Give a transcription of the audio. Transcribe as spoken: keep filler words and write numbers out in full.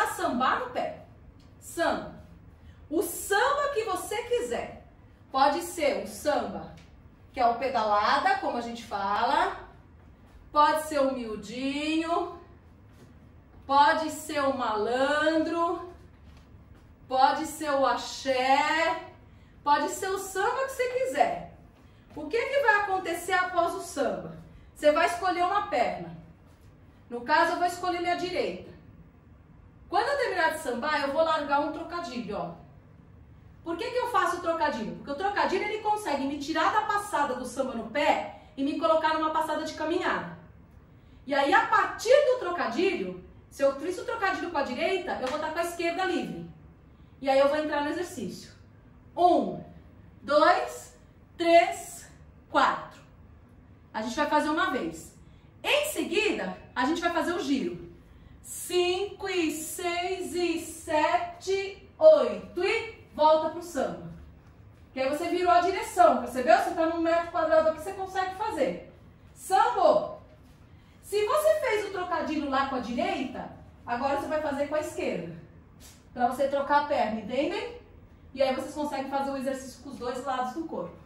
a sambar no pé. Samba. O samba que você quiser. Pode ser o samba, que é o pedalada, como a gente fala. Pode ser o miudinho. Pode ser o malandro. Pode ser o axé. Pode ser o samba que você quiser. O que que vai acontecer após o samba? Você vai escolher uma perna. No caso, eu vou escolher minha direita. Quando eu terminar de sambar, eu vou largar um trocadilho, ó. Por que que eu faço o trocadilho? Porque o trocadilho, ele consegue me tirar da passada do samba no pé e me colocar numa passada de caminhada. E aí, a partir do trocadilho, se eu fiz o trocadilho com a direita, eu vou estar com a esquerda livre. E aí, eu vou entrar no exercício. Um, dois, três, quatro. A gente vai fazer uma vez. Em seguida, a gente vai fazer o giro. Cinco, e seis, e sete, oito. E volta pro samba. Que aí você virou a direção, percebeu? Você tá num metro quadrado aqui, você consegue fazer. Sambou. Se você fez o trocadilho lá com a direita, agora você vai fazer com a esquerda. Pra você trocar a perna, entendem? E aí vocês conseguem fazer o exercício com os dois lados do corpo.